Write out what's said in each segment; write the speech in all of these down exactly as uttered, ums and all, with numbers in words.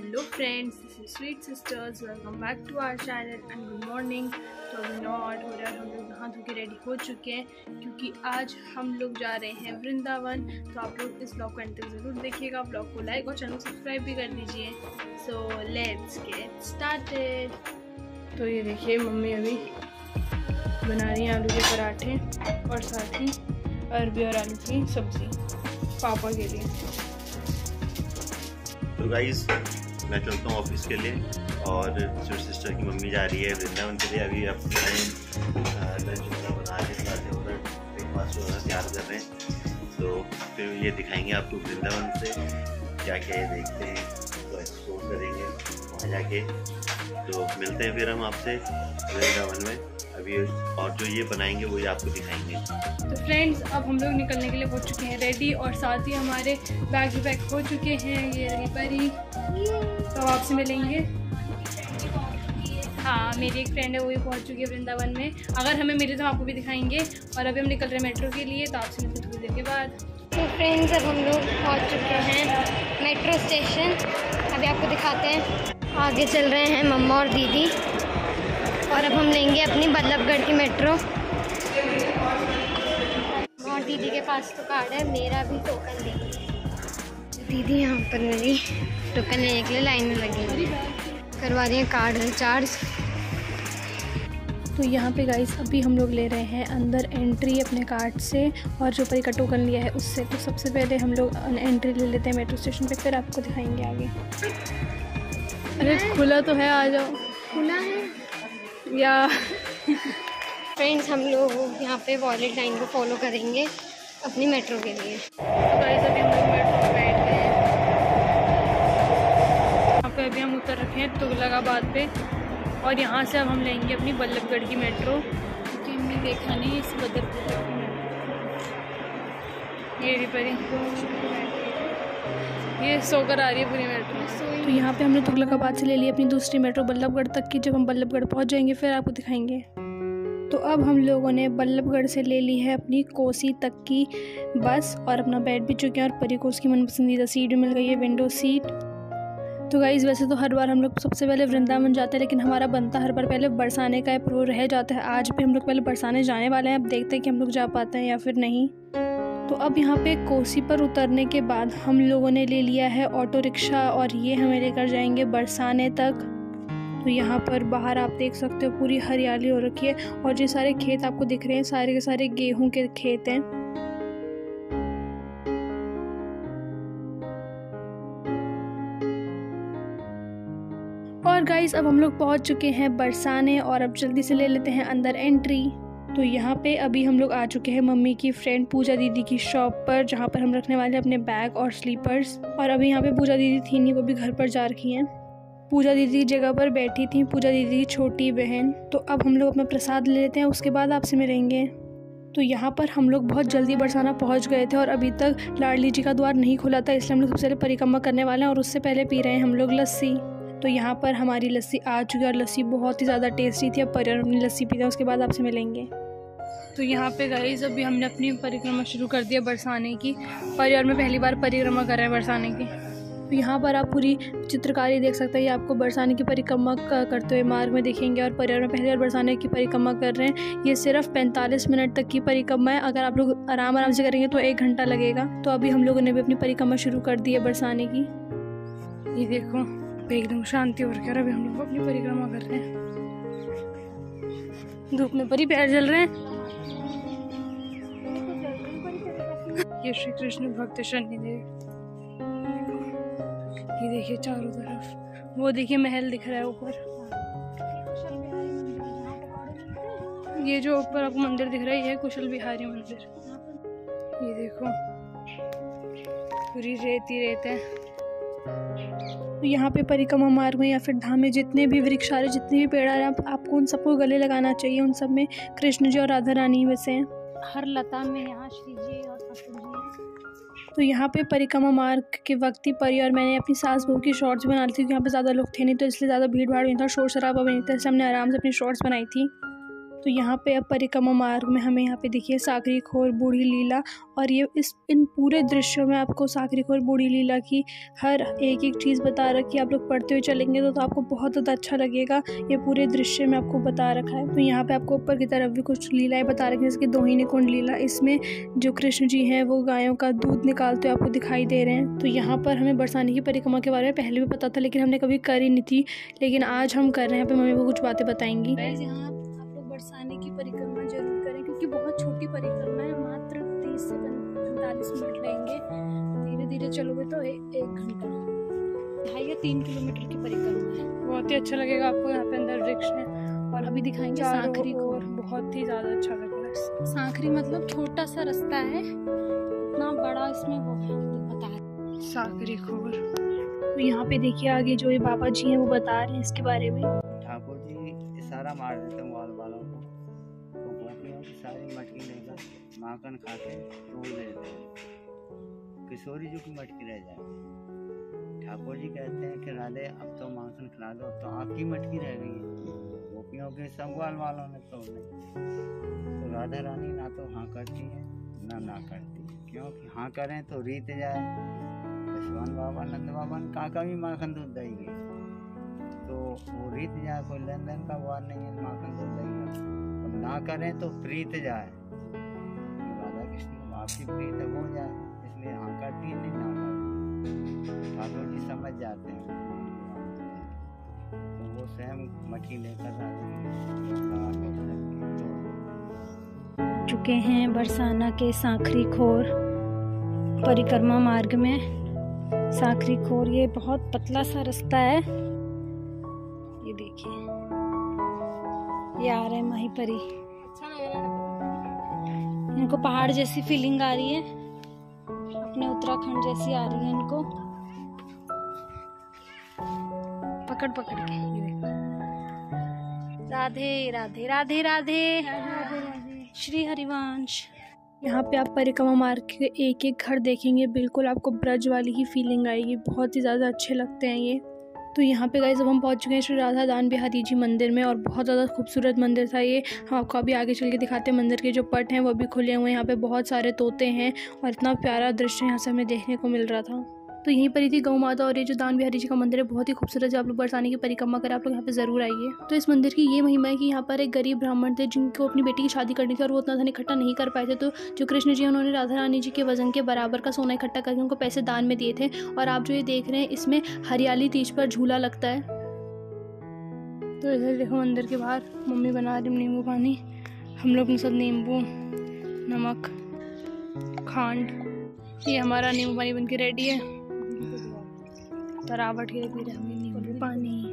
Hello friends, this is sweet sisters, welcome back to our channel and good morning. तो अभी नौ आठ हो रहा है, हम लोग नहा धो के रेडी हो चुके हैं क्योंकि आज हम लोग जा रहे हैं वृंदावन। तो आप लोग इस ब्लॉग को अंत तक ज़रूर देखिएगा, ब्लॉग को लाइक और चैनल को सब्सक्राइब भी कर दीजिए। So let's get started. तो ये देखिए, मम्मी अभी बना रही हैं आलू के पराठे और साथ ही अरबी और आलू की सब्ज़ी पापा के लिए। तो गाइस, मैं चलता हूँ ऑफिस के लिए और स्वीट सिस्टर की मम्मी जा रही है वृंदावन के लिए। अभी अपने लंच वगैरह बना के साथ उधर ब्रेकफास्ट वगैरह तैयार कर रहे हैं। तो फिर ये दिखाएंगे आपको वृंदावन से क्या क्या ये देखते हैं, तो एक्सप्लोर करेंगे वहाँ जाके। तो मिलते हैं फिर हम आपसे वृंदावन में अभी, और जो ये बनाएंगे वही आपको दिखाएंगे। तो फ्रेंड्स, अब हम लोग निकलने के लिए हो चुके हैं रेडी और साथ ही हमारे बैग भी पैक हो चुके हैं। ये रही परी, तो आपसे मिलेंगे। हाँ, मेरी एक फ्रेंड है, वो भी पहुंच चुकी है वृंदावन में। अगर हमें मिले तो आपको भी दिखाएंगे। और अभी हम निकल रहे हैं मेट्रो के लिए, तो आपसे मिलते थोड़ी देर के बाद। तो फ्रेंड्स, अब हम लोग पहुंच चुके हैं मेट्रो स्टेशन। अभी आपको दिखाते हैं। आगे चल रहे हैं मम्मा और दीदी, और अब हम लेंगे अपनी बल्लभगढ़ की मेट्रो। और दीदी के पास तो कार्ड है, मेरा भी टोकन देंगे। दीदी यहाँ पर मेरी टोकन लेने के लिए लाइन में लगी, करवा रही है कार्ड रिचार्ज। तो यहाँ पे गाइस, अभी हम लोग ले रहे हैं अंदर एंट्री अपने कार्ड से, और जो परी का टोकन लिया है उससे। तो सबसे पहले हम लोग एंट्री ले लेते हैं मेट्रो स्टेशन पे, फिर आपको दिखाएंगे आगे। अरे खुला तो है, आ जाओ। खुला है या फ्रेंड्स, हम लोग यहाँ पे वॉलेट लाइन को फॉलो करेंगे अपनी मेट्रो के लिए। तो गाइस, अभी हम लोग मेट्रो पे बैठ गए हैं। यहाँ पे अभी हम उतर रखे हैं तुगलकाबाद पे, और यहाँ से अब हम लेंगे अपनी बल्लभगढ़ की मेट्रो, क्योंकि हमने देखा नहीं इस बल्लभगढ़ की मेट्रो। ये भी परी, ये सोकर आ रही है पूरी मेट्रो। तो यहाँ पे हमने तुगलकाबाद से ले ली अपनी दूसरी मेट्रो बल्लभगढ़ तक की। जब हम बल्लभगढ़ पहुँच जाएंगे फिर आपको दिखाएंगे। तो अब हम लोगों ने बल्लभगढ़ से ले ली है अपनी कोसी तक की बस, और अपना बैठ भी चुके हैं, और परी को उसकी मनपसंदीदा सीट भी मिल गई है, विंडो सीट। तो गाइस, वैसे तो हर बार हम लोग सबसे पहले वृंदावन जाते हैं, लेकिन हमारा बनता हर बार पहले बरसाने का प्रो रह जाता है। आज भी हम लोग पहले बरसाने जाने वाले हैं, अब देखते हैं कि हम लोग जा पाते हैं या फिर नहीं। तो अब यहाँ पे कोसी पर उतरने के बाद हम लोगों ने ले लिया है ऑटो रिक्शा, और ये हमें लेकर जाएंगे बरसाने तक। तो यहाँ पर बाहर आप देख सकते हो पूरी हरियाली हो रखी है, और जो सारे खेत आपको दिख रहे हैं सारे के सारे गेहूं के खेत हैं। और गाइस, अब हम लोग पहुँच चुके हैं बरसाने, और अब जल्दी से ले लेते हैं अंदर एंट्री। तो यहाँ पे अभी हम लोग आ चुके हैं मम्मी की फ्रेंड पूजा दीदी की शॉप पर, जहाँ पर हम रखने वाले हैं अपने बैग और स्लीपर्स। और अभी यहाँ पे पूजा दीदी थी नहीं, वो भी घर पर जा रखी हैं। पूजा दीदी की जगह पर बैठी थी पूजा दीदी की छोटी बहन। तो अब हम लोग अपना प्रसाद ले लेते हैं, उसके बाद आपसे मिलेंगे। तो यहाँ पर हम लोग बहुत जल्दी बरसाना पहुँच गए थे, और अभी तक लाडली जी का द्वार नहीं खुला था, इसलिए हम लोग सबसे पहले परिक्रमा करने वाले हैं, और उससे पहले पी रहे हैं हम लोग लस्सी। तो यहाँ पर हमारी लस्सी आ चुकी है, और लस्सी बहुत ही ज़्यादा टेस्टी थी। अब परिवार अपनी लस्सी पीते हैं, उसके बाद आपसे मिलेंगे। तो यहाँ पे गाइस, अभी हमने अपनी परिक्रमा शुरू कर दिया बरसाने की। परिवार में पहली बार परिक्रमा कर रहे हैं बरसाने की। तो यहाँ पर आप पूरी चित्रकारी देख सकते हैं, ये आपको बरसाने की परिक्रमा करते हुए मार्ग में देखेंगे। और परिवार में पहली बार बरसाने की परिक्रमा कर रहे हैं। ये सिर्फ पैंतालीस मिनट तक की परिक्रमा है, अगर आप लोग आराम आराम से करेंगे तो एक घंटा लगेगा। तो अभी हम लोगों ने भी अपनी परिक्रमा शुरू कर दी है बरसाने की। ये देखो, एकदम शांति हो रही है, और अभी हम लोग अपनी परिक्रमा कर रहे हैं। धूप में परी पैर जल रहे हैं। ये श्री कृष्ण भक्त शनिदेव, ये देखिए चारों तरफ, वो देखिए महल दिख रहा है ऊपर। ये जो ऊपर आपको मंदिर दिख रहा है, ये है कुशल बिहारी मंदिर। ये देखो, पूरी रेत ही रेत है। तो यहाँ पे परिक्रमा मार्ग में या फिर धाम में जितने भी वृक्ष आ रहे, जितने भी पेड़ आ रहे हैं, आप, आपको उन सबको गले लगाना चाहिए। उन सब में कृष्ण जी और राधा रानी वैसे हैं। हर लता में यहाँ श्री जी और ठाकुर जी हैं। तो यहाँ पे परिक्रमा मार्ग के वक्त ही परी और मैंने अपनी सास बहू की शॉर्ट्स बना ली थी, क्योंकि यहाँ पे ज़्यादा लोग थे नहीं, तो इसलिए ज़्यादा भीड़ भाड़ नहीं था, शोर शराबा भी नहीं था, इसलिए हमने आराम से अपनी शॉर्ट्स बनाई थी। तो तो यहाँ पे अब परिक्रमा मार्ग में हमें यहाँ पे देखिए साकरी खोर बूढ़ी लीला, और ये इस इन पूरे दृश्यों में आपको साकरी खोर बूढ़ी लीला की हर एक एक चीज़ बता रखी है। आप लोग पढ़ते हुए चलेंगे तो, तो आपको बहुत ज़्यादा अच्छा लगेगा। ये पूरे दृश्य में आपको बता रखा है। तो यहाँ पे आपको ऊपर की तरफ भी कुछ लीलाएं बता रखी है, जैसे कि दोहिनी कुंड लीला। इसमें जो कृष्ण जी हैं वो गायों का दूध निकालते हुए आपको दिखाई दे रहे हैं। तो यहाँ पर हमें बरसाने की परिक्रमा के बारे में पहले भी पता था, लेकिन हमने कभी करी नहीं थी, लेकिन आज हम कर रहे हैं। यहाँ पे मम्मी को कुछ बातें बताएंगी। यहाँ आप लोग बरसाने की परिक्रमा जरूर करें, क्योंकि बहुत छोटी परिक्रमा है, मात्र तीस से पैंतालीस मिनट लेंगे। धीरे धीरे चलोगे तो ए, एक घंटा ढाई या तीन किलोमीटर की परिक्रमा है। बहुत ही अच्छा लगेगा आपको। यहाँ पे अंदर वृक्ष है और अभी दिखाएंगे साखरी खोर। बहुत ही ज़्यादा अच्छा लगेगा। साखरी मतलब छोटा सा रास्ता है, इतना बड़ा इसमें वो बता रहे साखरी खोर। तो यहाँ पे देखिए आगे जो ये बाबा जी हैं वो बता रहे हैं इसके बारे में। ठाकुर जी इशारा मार देते हैं वाल वालों को, तो गोपियों की सारी मटकी लेकर माखन खाते तोड़ देते हैं, किशोरी जी की मटकी रह जाए। ठाकुर जी कहते हैं कि राधे अब तो माखन खिला दो, तो आपकी मटकी रह गई है। गोपियों के सब ग्वाल वालों ने तोड़ दी। तो राधा रानी ना तो हाँ करती है ना ना करती, क्योंकि हाँ करें तो रीत जाए। यशवंत बाबा नंद बाबा ने काका भी माखन दूध देंगे, तो वो रीत जाए, कोई लेन देन का वार नहीं है, माखन दूध देंगे। तो ना करें तो प्रीत जाए, राधा कृष्ण आपकी प्रीत हो जाए, इसलिए हाँ करती है नहीं ना करती। ठाकुर जी समझ जाते हैं, तो वो स्वयं मटकी लेकर चुके हैं बरसाना के साखरी खोर परिक्रमा मार्ग में। साखरी खोर ये बहुत पतला सा रास्ता है, ये देखिए ये आ रहे हैं माही परी। इनको पहाड़ जैसी फीलिंग आ रही है, अपने उत्तराखंड जैसी आ रही है इनको, पकड़ पकड़ के। ये देखो राधे राधे राधे राधे श्री हरिवंश। यहाँ पे आप परिक्रमा मार्ग के एक एक घर देखेंगे, बिल्कुल आपको ब्रज वाली ही फीलिंग आएगी। बहुत ही ज़्यादा अच्छे लगते हैं ये। तो यहाँ पे गाइस अब हम पहुँच चुके हैं श्री राधा दान बिहारी जी मंदिर में, और बहुत ज़्यादा खूबसूरत मंदिर था ये। हम आपको अभी आगे चल के दिखाते हैं। मंदिर के जो पट हैं वो भी खुले हुए हैं। यहाँ पे बहुत सारे तोते हैं और इतना प्यारा दृश्य यहाँ से हमें देखने को मिल रहा था। तो यहीं पर ही थी गौ माता, और ये जो दान बिहारी जी का मंदिर है बहुत ही खूबसूरत है। आप लोग बरसाने की परिक्रमा करें, आप लोग यहाँ पे ज़रूर आइए। तो इस मंदिर की ये महिमा है कि यहाँ पर एक गरीब ब्राह्मण थे जिनको अपनी बेटी की शादी करनी थी, और वो उतना धन इकट्ठा नहीं कर पाए थे। तो जो कृष्ण जी उन्होंने राधा रानी जी के वजन के बराबर का सोना इकट्ठा करके उनको पैसे दान में दिए थे। और आप जो ये देख रहे हैं इसमें हरियाली तीज पर झूला लगता है। तो इधर देखो मंदिर के बाहर मम्मी बना रही नींबू पानी। हम लोग अपने साथ नींबू, नमक, खांड, ये हमारा नींबू पानी बनके रेडी है। तरावट के पी रहे हैं नींबू पानी।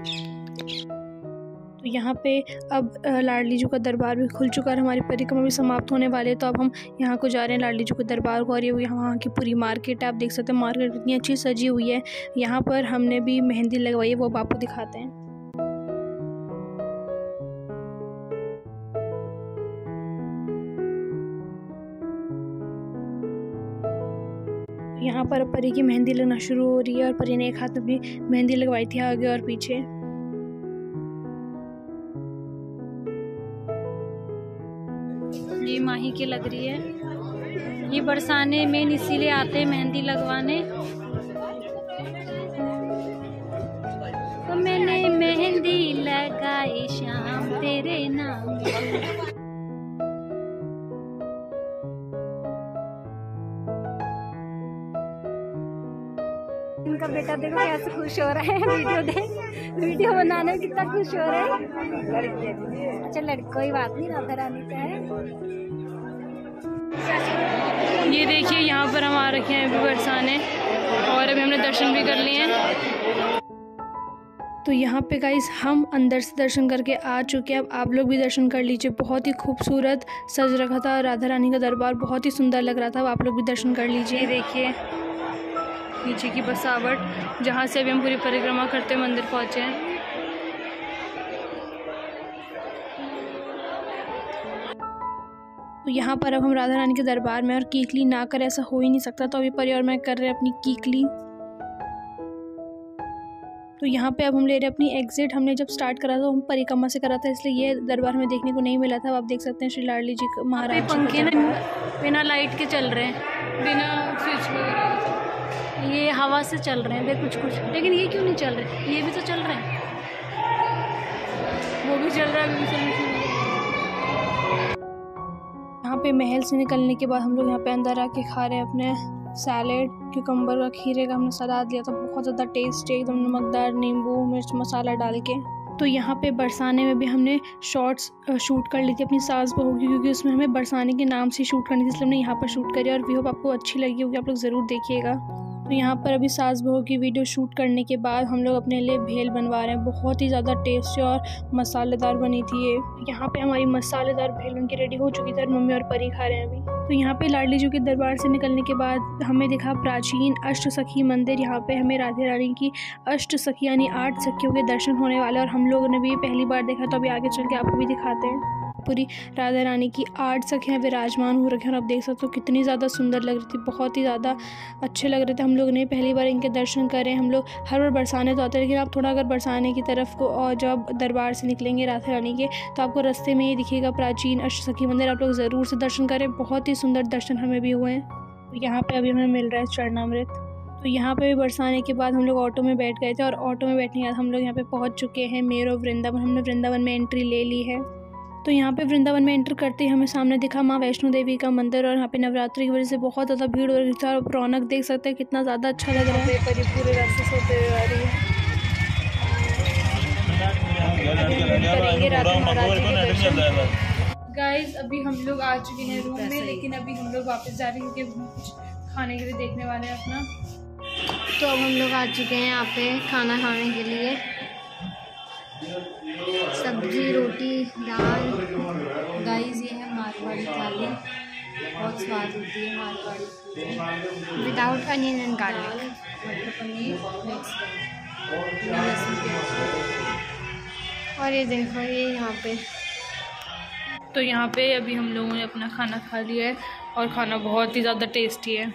तो यहाँ पे अब लाडली जी का दरबार भी खुल चुका है, हमारी परिक्रमा भी समाप्त होने वाले। तो अब हम यहाँ को जा रहे हैं लाडली जी के दरबार को, और ये यहाँ की पूरी मार्केट है। आप देख सकते हैं मार्केट कितनी अच्छी सजी हुई है। यहाँ पर हमने भी मेहंदी लगवाई है, वो अब आपको दिखाते हैं। यहाँ पर परी की मेहंदी लगना शुरू हो रही है, और परी ने एक हाथ में भी मेहंदी लगवाई थी आगे और पीछे। ये माही की लग रही है। ये बरसाने में इसीलिए आते हैं मेहंदी लगवाने। तो मैंने मेहंदी लगाई शाम तेरे नाम। इनका बेटा देखो कैसे खुश हो रहा है। वीडियो देख, वीडियो बनाने में कितना खुश हो रहा है। अच्छा लड़की कोई बात नहीं, राधा रानी का है। ये देखिए यहाँ पर हम आ रखे हैं अभी बरसाने, और अभी हमने दर्शन भी कर लिए हैं। तो यहाँ पे गाइस हम अंदर से दर्शन करके आ चुके हैं। अब आप लोग भी दर्शन कर लीजिए। बहुत ही खूबसूरत सज रखा था राधा रानी का दरबार, बहुत ही सुंदर लग रहा था। अब आप लोग भी दर्शन कर लीजिए। देखिए नीचे की बसावट, जहाँ से अभी हम पूरी परिक्रमा करते हुए मंदिर पहुँचे हैं। तो यहाँ पर अब हम राधा रानी के दरबार में, और कीकली ना करें ऐसा हो ही नहीं सकता। तो अभी परी और मैं कर रहे हैं अपनी कीकली। तो यहाँ पे अब हम ले रहे हैं अपनी एग्ज़िट। हमने जब स्टार्ट करा था हम परिक्रमा से करा था, इसलिए ये दरबार हमें देखने को नहीं मिला था। अब आप देख सकते हैं श्री लाडली जी महाराज पंखे ना बिना लाइट के चल रहे हैं, बिना स्विच वगैरह, ये हवा से चल रहे हैं वे कुछ कुछ। लेकिन ये क्यों नहीं चल रहे? ये भी तो चल रहे हैं, वो भी चल रहा है, भी चल रहा है। यहाँ पे महल से निकलने के बाद हम लोग यहाँ पे अंदर आके खा रहे हैं अपने सैलेड, क्यूकम्बर का, खीरे का हमने सलाद लिया था, बहुत ज़्यादा टेस्टी, एकदम नमकदार, नींबू मिर्च मसाला डाल के। तो यहाँ पे बरसाने में भी हमने शॉर्ट्स शूट कर ली थी अपनी सास बहू की, क्योंकि उसमें हमें बरसाने के नाम से शूट करनी थी, इसलिए हमने यहाँ पर शूट करी और वी होप आपको अच्छी लगी होगी, आप लोग ज़रूर देखिएगा। तो यहाँ पर अभी सास बहू की वीडियो शूट करने के बाद हम लोग अपने लिए भेल बनवा रहे हैं। बहुत ही ज़्यादा टेस्टी और मसालेदार बनी थी ये। यहाँ पे हमारी मसालेदार भेल बन के रेडी हो चुकी थी और मम्मी और परी खा रहे हैं अभी। तो यहाँ पे लाडली जी के दरबार से निकलने के बाद हमें दिखा प्राचीन अष्ट सखी मंदिर। यहाँ पे हमें राधे रानी की अष्ट सखी यानी आठ सखियों के दर्शन होने वाले, और हम लोगों ने भी पहली बार देखा, तो अभी आगे चल के आपको भी दिखाते हैं। पूरी राधा रानी की आठ सखियाँ विराजमान हो रखी हैं और आप देख सकते हो कितनी ज़्यादा सुंदर लग रही थी, बहुत ही ज़्यादा अच्छे लग रहे थे। हम लोग ने पहली बार इनके दर्शन करें। हम लोग हर बार बरसाने तो आते हैं, लेकिन आप थोड़ा अगर बरसाने की तरफ को और जब दरबार से निकलेंगे राधा रानी के, तो आपको रास्ते में ही दिखेगा प्राचीन अष्ट सखी मंदिर, आप लोग ज़रूर से दर्शन करें। बहुत ही सुंदर दर्शन हमें भी हुए हैं। तो यहाँ पर अभी हमें मिल रहा है चरणामृत। तो यहाँ पे भी बरसाने के बाद हम लोग ऑटो में बैठ गए थे, और ऑटो में बैठने के बाद हम लोग यहाँ पे पहुँच चुके हैं मेरो वृंदावन। हमने वृंदावन में एंट्री ले ली है। तो यहाँ पे वृंदावन में एंटर करते ही हमें सामने दिखा माँ वैष्णो देवी का मंदिर, और यहाँ पे नवरात्रि की वजह से बहुत ज़्यादा भीड़ हो रही थी, और रौनक देख सकते हैं कितना ज़्यादा अच्छा लग रहा है। परी पूरे रास्ते से होते हुए आ रही है। गाइस अभी हम लोग आ चुके हैं रूम में, लेकिन अभी हम लोग वापस जा रहे हैं क्योंकि कुछ खाने के लिए देखने वाले हैं अपना। तो अब हम लोग आ चुके हैं यहाँ पे खाना खाने के लिए। सब्जी, रोटी, दाल। गाइस ये है मारवाड़ी थाली, बहुत स्वाद होती है Marwari, without onion and garlic. मटर पनीर मिक्स। और ये देखो ये यहाँ पे, तो यहाँ पे अभी हम लोगों ने अपना खाना खा लिया है, और खाना बहुत ही ज़्यादा टेस्टी है।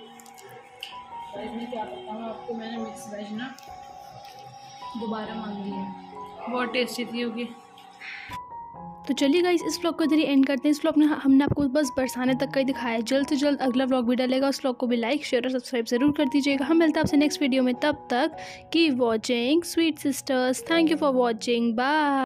इसमें क्या बताऊँ आपको, मैंने मिक्स वेज ना दोबारा मांगी है, बहुत टेस्टी थी होगी। तो चलिए गाइस इस व्लॉग को इधर ही एंड करते हैं। इस व्लॉग में हमने आपको बस बरसाने तक का ही दिखाया है। जल्द से जल्द अगला व्लॉग भी डालेगा, उस व्लॉग को भी लाइक शेयर और सब्सक्राइब जरूर कर दीजिएगा। हम मिलते हैं आपसे नेक्स्ट वीडियो में, तब तक keep watching sweet sisters. Thank you for watching, bye.